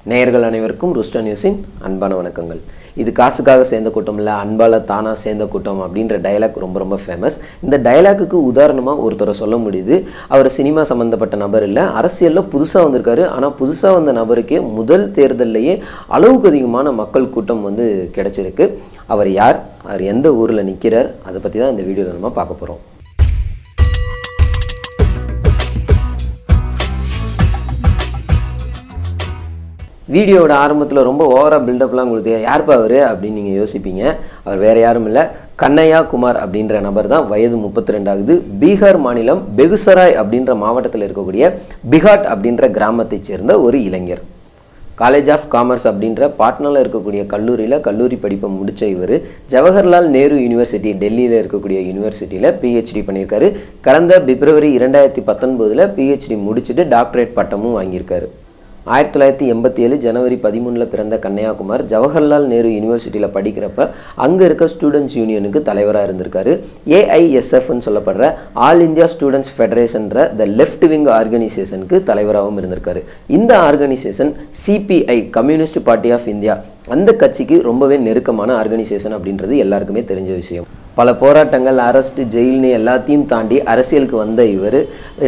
நேயர்கள் அனைவருக்கும் ரூஸ்டர் நியூஸின் அன்பான வணக்கங்கள். இது காசுக்காக சேர்ந்த கூட்டம் இல்லை, அன்பால் தானா சேர்ந்த கூட்டம் அப்படின்ற டயலாக் ரொம்ப ஃபேமஸ். இந்த டயலாக்குக்கு உதாரணமாக ஒருத்தரை சொல்ல முடியுது. அவர் சினிமா சம்மந்தப்பட்ட நபர் இல்லை, அரசியலில் புதுசாக வந்திருக்காரு. ஆனால் புதுசாக வந்த நபருக்கே முதல் தேர்தல்லையே அளவுக்கு அதிகமான மக்கள் கூட்டம் கிடைச்சிருக்கு. அவர் யார், அவர் எந்த ஊரில் நிற்கிறார், அதை பற்றி தான் இந்த வீடியோவில் நம்ம பார்க்க போகிறோம். வீடியோவோட ஆரம்பத்தில் ரொம்ப ஓவராக பில்டப்லாம் கொடுத்து யார்ப்பா அவர் அப்படின்னு நீங்கள் யோசிப்பீங்க. அவர் வேறு யாரும் இல்லை, கண்ணையா குமார் அப்படின்ற நபர் தான். வயது 32 ஆகுது. பீகார் மாநிலம் பெகுசராய் அப்படின்ற மாவட்டத்தில் இருக்கக்கூடிய பிகாட் அப்படின்ற கிராமத்தை சேர்ந்த ஒரு இளைஞர். காலேஜ் ஆஃப் காமர்ஸ் அப்படின்ற பாட்னாவில் இருக்கக்கூடிய கல்லூரி படிப்பை முடித்த இவர் ஜவஹர்லால் நேரு யூனிவர்சிட்டி, டெல்லியில் இருக்கக்கூடிய யூனிவர்சிட்டியில் PhD பண்ணியிருக்காரு. கடந்த பிப்ரவரி 2019 PhD முடிச்சுட்டு டாக்டரேட் பட்டமும் வாங்கியிருக்காரு. 1987 ஜனவரி 13 பிறந்த கண்ணையா குமார் ஜவஹர்லால் நேரு யூனிவர்சிட்டியில் படிக்கிறப்ப அங்கே இருக்க ஸ்டூடெண்ட்ஸ் யூனியனுக்கு தலைவராக இருந்திருக்காரு. AISFன்னு சொல்லப்படுற ஆல் இந்தியா ஸ்டூடெண்ட்ஸ் ஃபெடரேஷன்ற த லெஃப்ட் விங் ஆர்கனைசேஷனுக்கு தலைவராகவும் இருந்திருக்காரு. இந்த organisation CPI, communist party of India, அந்த கட்சிக்கு ரொம்பவே நெருக்கமான ஆர்கனைசேஷன் அப்படின்றது எல்லாருக்குமே தெரிஞ்ச விஷயம். பல போராட்டங்கள், அரெஸ்ட், ஜெயில்னு எல்லாத்தையும் தாண்டி அரசியலுக்கு வந்த இவர்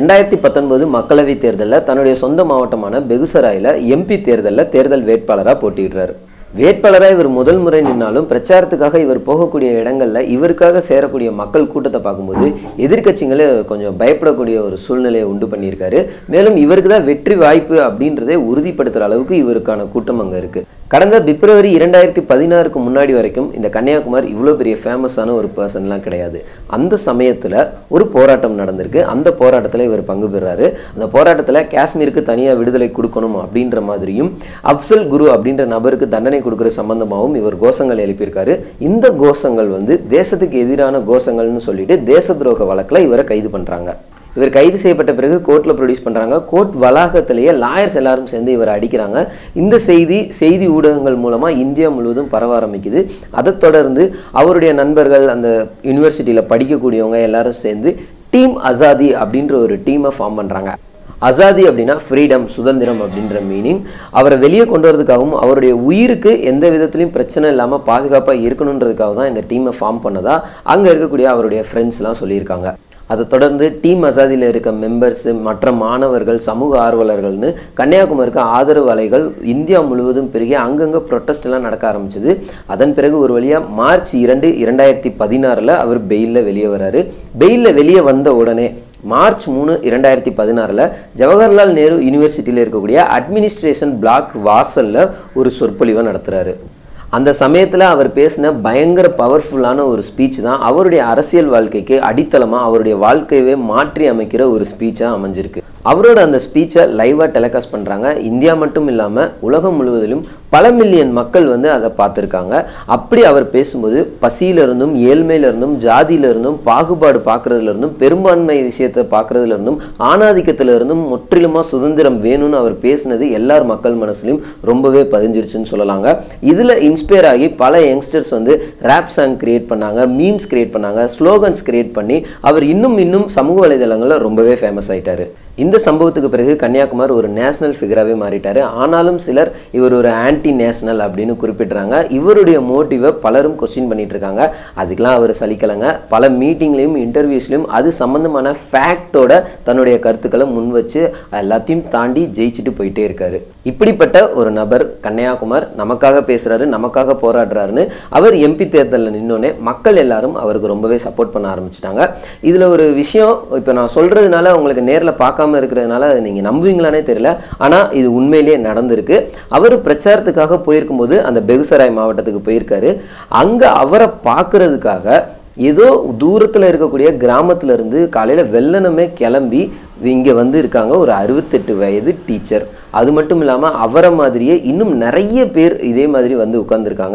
2019 மக்களவைத் தேர்தலில் தன்னுடைய சொந்த மாவட்டமான பெகுசராயில் MP தேர்தலில் தேர்தல் வேட்பாளராக போட்டியிடுறாரு. வேட்பாளராக இவர் முதல் முறை நின்னாலும் பிரச்சாரத்துக்காக இவர் போகக்கூடிய இடங்களில் இவருக்காக சேரக்கூடிய மக்கள் கூட்டத்தை பார்க்கும்போது எதிர்கட்சிகளே கொஞ்சம் பயப்படக்கூடிய ஒரு சூழ்நிலையை உண்டு பண்ணியிருக்காரு. மேலும் இவருக்கு தான் வெற்றி வாய்ப்பு அப்படின்றதே உறுதிப்படுத்துகிற அளவுக்கு இவருக்கான கூட்டம் அங்கே இருக்குது. கடந்த பிப்ரவரி 2016 முன்னாடி வரைக்கும் இந்த கன்னியாகுமார் இவ்வளோ பெரிய ஃபேமஸான ஒரு பர்சன்லாம் கிடையாது. அந்த சமயத்தில் ஒரு போராட்டம் நடந்திருக்கு. அந்த போராட்டத்தில் இவர் பங்கு பெறாரு. அந்த போராட்டத்தில் காஷ்மீருக்கு தனியாக விடுதலை கொடுக்கணும் அப்படின்ற மாதிரியும் அப்சல் குரு அப்படின்ற நபருக்கு தண்டனை கொடுக்குற சம்பந்தமாகவும் இவர் கோஷங்கள் எழுப்பியிருக்காரு. இந்த கோஷங்கள் தேசத்துக்கு எதிரான கோஷங்கள்னு சொல்லிட்டு தேச துரோக வழக்கில் இவரை கைது பண்ணுறாங்க. இவர் கைது செய்யப்பட்ட பிறகு கோர்ட்டில் ப்ரொடியூஸ் பண்ணுறாங்க. கோர்ட் வளாகத்திலேயே லாயர்ஸ் எல்லாரும் சேர்ந்து இவரை அடிக்கிறாங்க. இந்த செய்தி ஊடகங்கள் மூலமாக இந்தியா முழுவதும் பரவ ஆரம்பிக்குது. அதை தொடர்ந்து அவருடைய நண்பர்கள், அந்த யூனிவர்சிட்டியில் படிக்கக்கூடியவங்க எல்லாரும் சேர்ந்து டீம் அசாதி அப்படின்ற ஒரு டீமை ஃபார்ம் பண்ணுறாங்க. அசாதி அப்படின்னா ஃப்ரீடம், சுதந்திரம் அப்படின்ற மீனிங். அவரை வெளியே கொண்டு வரதுக்காகவும் அவருடைய உயிருக்கு எந்த விதத்துலையும் பிரச்சனை இல்லாமல் பாதுகாப்பாக இருக்கணுன்றதுக்காக தான் இந்த டீமை ஃபார்ம் பண்ணதா அங்கே இருக்கக்கூடிய அவருடைய ஃப்ரெண்ட்ஸ்லாம் சொல்லியிருக்காங்க. அதை தொடர்ந்து டீம் அசாதியில் இருக்க மெம்பர்ஸு, மற்ற மாணவர்கள், சமூக ஆர்வலர்கள்னு கன்னியாகுமரிக்கு ஆதரவு அலைகள் இந்தியா முழுவதும் பெருகி அங்கங்கே ப்ரொட்டஸ்ட்லாம் நடக்க ஆரம்பிச்சது. அதன் பிறகு ஒரு வழியாக மார்ச் 2, 2016 அவர் பெயிலில் வெளியே வராரு. பெயிலில் வெளியே வந்த உடனே மார்ச் 3, 2016 ஜவஹர்லால் நேரு யூனிவர்சிட்டியில் இருக்கக்கூடிய அட்மினிஸ்ட்ரேஷன் பிளாக் வாசலில் ஒரு சொற்பொழிவை நடத்துகிறாரு. அந்த சமயத்தில் அவர் பேசின பயங்கர பவர்ஃபுல்லான ஒரு ஸ்பீச் தான் அவருடைய அரசியல் வாழ்க்கைக்கு அடித்தளமாக அவருடைய வாழ்க்கையவே மாற்றி அமைக்கிற ஒரு ஸ்பீச்சாக அமைஞ்சிருக்கு. அவரோட அந்த ஸ்பீச்சை லைவாக டெலிகாஸ்ட் பண்ணுறாங்க. இந்தியா மட்டும் இல்லாமல் உலகம் முழுவதிலும் பல மில்லியன் மக்கள் அதை பார்த்துருக்காங்க. அப்படி அவர் பேசும்போது பசியிலிருந்தும், ஏழ்மையிலிருந்தும், ஜாதியிலிருந்தும், பாகுபாடு பார்க்குறதுலேருந்தும், பெரும்பான்மை விஷயத்தை பார்க்குறதுலேருந்தும், ஆணாதிக்கத்திலிருந்தும் முற்றிலுமாக சுதந்திரம் வேணும்னு அவர் பேசினது எல்லார் மக்கள் மனசுலையும் ரொம்பவே பதிஞ்சிருச்சுன்னு சொல்லலாங்க. இதில் இன்ஸ்பயர் ஆகி பல யங்ஸ்டர்ஸ் ரேப் சாங் கிரியேட் பண்ணாங்க, மீம்ஸ் கிரியேட் பண்ணாங்க, ஸ்லோகன்ஸ் கிரியேட் பண்ணி அவர் இன்னும் சமூக வலைதளங்களில் ரொம்பவே ஃபேமஸ் ஆகிட்டார். இந்த சம்பவத்துக்கு பிறகு கன்னியாகுமார் ஒரு நேஷனல் ஃபிகராகவே மாறிட்டார். ஆனாலும் சிலர் இவர் ஒரு ஆன்டி நேஷனல் அப்படின்னு குறிப்பிட்றாங்க. இவருடைய மோட்டிவை பலரும் கொஸ்டின் பண்ணிட்டு இருக்காங்க. அதுக்கெலாம் அவர் சலிக்கலைங்க. பல மீட்டிங்லேயும் இன்டர்வியூஸ்லையும் அது சம்மந்தமான ஃபேக்டோட தன்னுடைய கருத்துக்களை முன் வச்சு எல்லாத்தையும் தாண்டி ஜெயிச்சுட்டு போயிட்டே இருக்காரு. இப்படிப்பட்ட ஒரு நபர் கன்னியாகுமார் நமக்காக பேசுகிறாரு, நமக்காக போராடுறாருன்னு அவர் MP தேர்தலில் நின்னோடனே மக்கள் எல்லாரும் அவருக்கு ரொம்பவே சப்போர்ட் பண்ண ஆரம்பிச்சிட்டாங்க. இதில் ஒரு விஷயம் இப்போ நான் சொல்கிறதுனால உங்களுக்கு நேரில் பார்க்காம இருக்கிறதுனால நீங்கள் நம்புவீங்களானே தெரியல, ஆனால் இது உண்மையிலேயே நடந்திருக்கு. அவர் பிரச்சாரத்துக்காக போயிருக்கும்போது அந்த பெகுசராய் மாவட்டத்துக்கு போயிருக்காரு. அங்கே அவரை பார்க்கறதுக்காக ஏதோ தூரத்தில் இருக்கக்கூடிய கிராமத்திலேருந்து காலையில் வெள்ளனமே கிளம்பி இங்கே இருக்காங்க ஒரு 68 வயது டீச்சர். அது மட்டும் இல்லாமல் அவரை மாதிரியே இன்னும் நிறைய பேர் இதே மாதிரி உட்கார்ந்துருக்காங்க.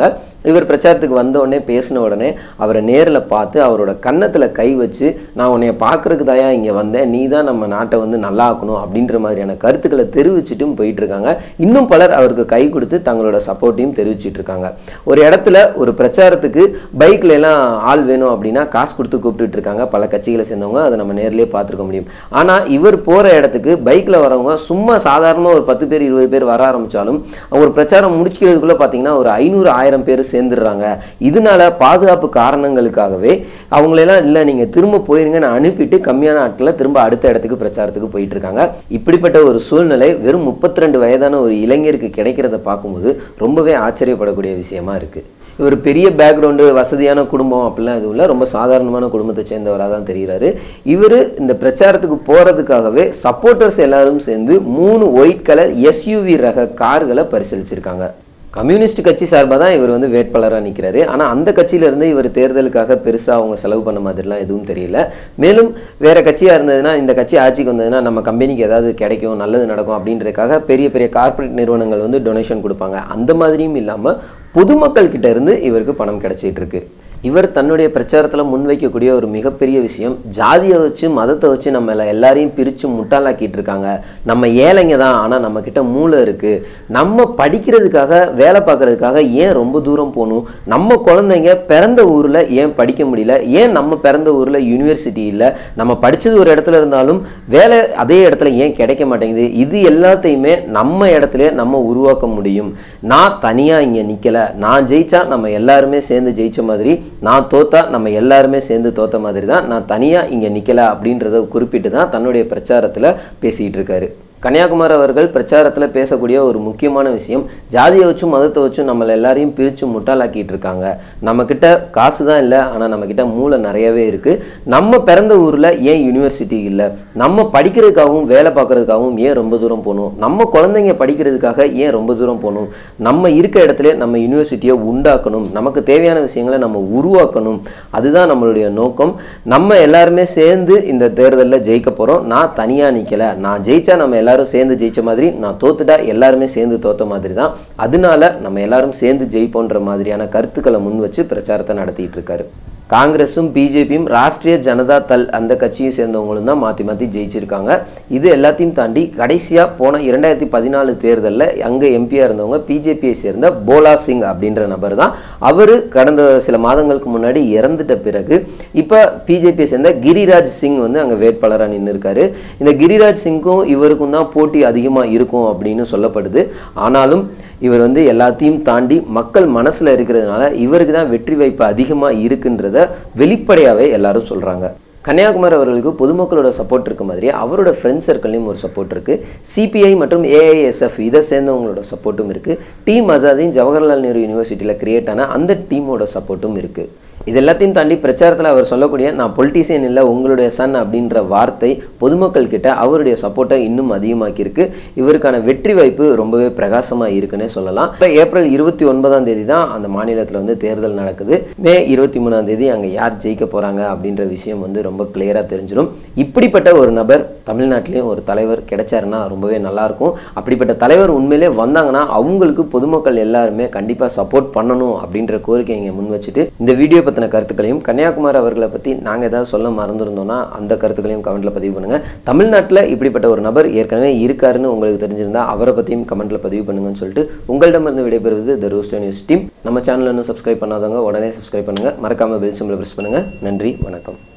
இவர் பிரச்சாரத்துக்கு வந்த உடனே பேசின உடனே அவரை நேரில் பார்த்து அவரோட கன்னத்தில் கை வச்சு நான் உன்னைய பார்க்கறதுக்கு தாயா இங்கே வந்தேன், நீ தான் நம்ம நாட்டை வந்து நல்லா ஆக்கணும் அப்படின்ற மாதிரியான கருத்துக்களை தெரிவிச்சுட்டும் போயிட்டு இருக்காங்க. இன்னும் பலர் அவருக்கு கை கொடுத்து தங்களோட சப்போர்ட்டையும் தெரிவிச்சிட்டு இருக்காங்க. ஒரு இடத்துல ஒரு பிரச்சாரத்துக்கு பைக்ல எல்லாம் ஆள் வேணும் அப்படின்னா காசு கொடுத்து கூப்பிட்டு இருக்காங்க பல கட்சிகளை சேர்ந்தவங்க, அதை நம்ம நேர்லேயே பார்த்துருக்க முடியும். ஆனால் இவர் போகிற இடத்துக்கு பைக்கில் வரவங்க சும்மா சாதாரணமாக ஒரு 10 பேர் 20 பேர் வர ஆரம்பித்தாலும் அவங்க ஒரு பிரச்சாரம் முடிக்கிறதுக்குள்ளே பார்த்தீங்கன்னா ஒரு 500-1000 பேர் சேர்ந்துடுறாங்க. இதனால பாதுகாப்பு காரணங்களுக்காகவே அவங்களெல்லாம் இல்லை நீங்கள் திரும்ப போயிருங்க நான் அனுப்பிட்டு கம்மியான ஆட்களில் திரும்ப அடுத்த இடத்துக்கு பிரச்சாரத்துக்கு போயிட்டு இருக்காங்க. இப்படிப்பட்ட ஒரு சூழ்நிலை வெறும் 32 வயதான ஒரு இளைஞருக்கு கிடைக்கிறத பார்க்கும்போது ரொம்பவே ஆச்சரியப்படக்கூடிய விஷயமா இருக்குது. இவர் பெரிய பேக்ரவுண்டு வசதியான குடும்பம் அப்படிலாம் எதுவும் இல்லை, ரொம்ப சாதாரணமான குடும்பத்தை சேர்ந்தவராக தான் தெரிகிறாரு. இவர் இந்த பிரச்சாரத்துக்கு போகிறதுக்காகவே சப்போர்ட்டர்ஸ் எல்லாரும் சேர்ந்து 3 ஒயிட் கலர் எஸ்யூவி ரக கார்களை பரிசீலிச்சிருக்காங்க. கம்யூனிஸ்ட் கட்சி சார்பாக தான் இவர் வந்து வேட்பாளராக நிற்கிறாரு. ஆனால் அந்த கட்சியிலேருந்து இவர் தேர்தலுக்காக பெருசாக அவங்க செலவு பண்ண மாதிரிலாம் எதுவும் தெரியல. மேலும் வேறு கட்சியாக இருந்ததுன்னா இந்த கட்சி ஆட்சிக்கு வந்ததுன்னா நம்ம கம்பெனிக்கு ஏதாவது கிடைக்கும் நல்லது நடக்கும் அப்படின்றதுக்காக பெரிய பெரிய கார்ப்பரேட் நிறுவனங்கள் வந்து டொனேஷன் கொடுப்பாங்க. அந்த மாதிரியும் இல்லாமல் பொதுமக்கள் கிட்ட இருந்து இவருக்கு பணம் கிடைச்சிட்டு இருக்கு. இவர் தன்னுடைய பிரச்சாரத்தில் முன்வைக்கக்கூடிய ஒரு மிகப்பெரிய விஷயம், ஜாதியை வச்சு மதத்தை வச்சு நம்ம எல்லாரையும் பிரித்து முட்டாளாக்கிட்டு இருக்காங்க, நம்ம ஏழைங்க தான் ஆனால் நம்மக்கிட்ட மூளை இருக்குது, நம்ம படிக்கிறதுக்காக வேலை பார்க்குறதுக்காக ஏன் ரொம்ப தூரம் போகணும், நம்ம குழந்தைங்க பிறந்த ஊரில் ஏன் படிக்க முடியல, ஏன் நம்ம பிறந்த ஊரில் யூனிவர்சிட்டி இல்லை, நம்ம படித்தது ஒரு இடத்துல இருந்தாலும் வேலை அதே இடத்துல ஏன் கிடைக்க மாட்டேங்குது, இது எல்லாத்தையுமே நம்ம இடத்துல நம்ம உருவாக்க முடியும். நான் தனியாக இங்கே நிற்கலை, நான் ஜெயிச்சா நம்ம எல்லாருமே சேர்ந்து ஜெயிச்ச மாதிரி, நான் தோத்தா நம்ம எல்லாருமே சேர்ந்து தோத்த மாதிரி தான், நான் தனியாக இங்கே நிற்கலை அப்படின்றத குறிப்பிட்டு தான் தன்னுடைய பிரச்சாரத்தில் பேசிகிட்டு இருக்காரு. கன்னியாகுமார் அவர்கள் பிரச்சாரத்தில் பேசக்கூடிய ஒரு முக்கியமான விஷயம், ஜாதியை வச்சும் மதத்தை வச்சும் நம்மளை எல்லாரையும் பிரித்து முட்டாளாக்கிட்டு இருக்காங்க, நம்மக்கிட்ட காசு தான் இல்லை ஆனால் நம்மக்கிட்ட மூளை நிறையவே இருக்குது, நம்ம பிறந்த ஊரில் ஏன் யூனிவர்சிட்டி இல்லை, நம்ம படிக்கிறதுக்காகவும் வேலை பார்க்குறதுக்காகவும் ஏன் ரொம்ப தூரம் போகணும், நம்ம குழந்தைங்க படிக்கிறதுக்காக ஏன் ரொம்ப தூரம் போகணும், நம்ம இருக்க இடத்துல நம்ம யூனிவர்சிட்டியை உண்டாக்கணும், நமக்கு தேவையான விஷயங்களை நம்ம உருவாக்கணும், அதுதான் நம்மளுடைய நோக்கம். நம்ம எல்லாருமே சேர்ந்து இந்த தேர்தலில் ஜெயிக்க போகிறோம், நான் தனியாக நிற்கலை, நான் ஜெயிச்சா நம்ம எல்லாரும் சேர்ந்து ஜெயிச்ச மாதிரி, நான் தோத்துட்டா எல்லாருமே சேர்ந்து தோத்த மாதிரி தான், அதனால நம்ம எல்லாரும் சேர்ந்து ஜெயிப்போன்ற மாதிரியான கருத்துக்களை முன் வச்சு பிரச்சாரத்தை நடத்திட்டு இருக்காரு. காங்கிரஸும் பிஜேபியும் ராஷ்ட்ரிய ஜனதா தல் அந்த கட்சியும் சேர்ந்தவங்களும் தான் மாற்றி மாற்றி ஜெயிச்சிருக்காங்க. இது எல்லாத்தையும் தாண்டி கடைசியாக போன 2014 தேர்தலில் அங்கே எம்பியாக இருந்தவங்க பிஜேபியை சேர்ந்த போலா சிங் அப்படின்ற நபர் தான். அவர் கடந்த சில மாதங்களுக்கு முன்னாடி இறந்துட்ட பிறகு இப்போ பிஜேபியை சேர்ந்த கிரிராஜ் சிங் வந்து அங்கே வேட்பாளராக நின்று இருக்காரு. இந்த கிரிராஜ் சிங்கும் இவருக்கும் தான் போட்டி அதிகமாக இருக்கும் அப்படின்னு சொல்லப்படுது. ஆனாலும் இவர் வந்து எல்லாத்தையும் தாண்டி மக்கள் மனசில் இருக்கிறதுனால இவருக்கு தான் வெற்றி வாய்ப்பு அதிகமாக இருக்குன்றத வெளிப்படையாகவே எல்லாரும் சொல்கிறாங்க. கன்னியாகுமார் அவர்களுக்கு பொதுமக்களோட சப்போர்ட் இருக்க மாதிரி அவரோட ஃப்ரெண்ட்ஸ் சர்க்கிள்லையும் ஒரு சப்போர்ட் இருக்குது. சிபிஐ மற்றும் ஏஐஎஸ்எஃப் இதை சேர்ந்தவங்களோட சப்போர்ட்டும் இருக்குது. டீம் அசாதீன் ஜவஹர்லால் நேரு யூனிவர்சிட்டியில் கிரியேட் ஆன அந்த டீமோட சப்போர்ட்டும் இருக்குது. இது எல்லாத்தையும் தாண்டி பிரச்சாரத்தில் அவர் சொல்லக்கூடிய நான் பொலிட்டீஷியன் இல்லை உங்களுடைய சன் அப்படின்ற வார்த்தை பொதுமக்கள் கிட்ட அவருடைய சப்போர்ட்டை இன்னும் அதிகமாக்கியிருக்கு. இவருக்கான வெற்றி வாய்ப்பு ரொம்பவே பிரகாசமாக இருக்குன்னே சொல்லலாம். இப்போ ஏப்ரல் 29ஆம் தேதி தான் அந்த மாநிலத்தில் வந்து தேர்தல் நடக்குது. மே 23ஆம் தேதி அங்கே யார் ஜெயிக்க போகிறாங்க அப்படின்ற விஷயம் வந்து ரொம்ப கிளியராக தெரிஞ்சிடும். இப்படிப்பட்ட ஒரு நபர் தமிழ்நாட்டிலையும் ஒரு தலைவர் கிடைச்சாருன்னா ரொம்பவே நல்லாயிருக்கும். அப்படிப்பட்ட தலைவர் உண்மையிலே வந்தாங்கன்னா அவங்களுக்கு பொதுமக்கள் எல்லாருமே கண்டிப்பாக சப்போர்ட் பண்ணணும் அப்படின்ற கோரிக்கை இங்கே முன் வச்சுட்டு இந்த வீடியோ பற்றின கருத்துக்களையும் கன்னியாகுமார் அவர்களை பற்றி நாங்கள் ஏதாவது சொல்ல மறந்துருந்தோம்னா அந்த கருத்துக்களையும் கமெண்ட்டில் பதிவு பண்ணுங்கள். தமிழ்நாட்டில் இப்படிப்பட்ட ஒரு நபர் ஏற்கனவே இருக்காருன்னு உங்களுக்கு தெரிஞ்சிருந்தா அவரை பற்றியும் கமெண்ட்டில் பதிவு பண்ணுங்கன்னு சொல்லிட்டு உங்களிடமிருந்து விடைபெறுவது த ரூஸ்டர் நியூஸ் டீம். நம்ம சேனல் இன்னும் சப்ஸ்கிரைப் பண்ணாதவங்க உடனே சப்ஸ்கிரைப் பண்ணுங்கள், மறக்காமல் பெல் சிம்பலை ப்ரெஸ் பண்ணுங்கள். நன்றி, வணக்கம்.